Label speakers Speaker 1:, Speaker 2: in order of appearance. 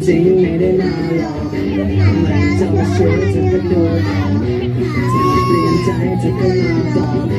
Speaker 1: จริงไม่ได้มาหลอกไม่เจ้าเชื่อเธอก็โดนเธอเปลี่ยนใจเธอก็มาบอก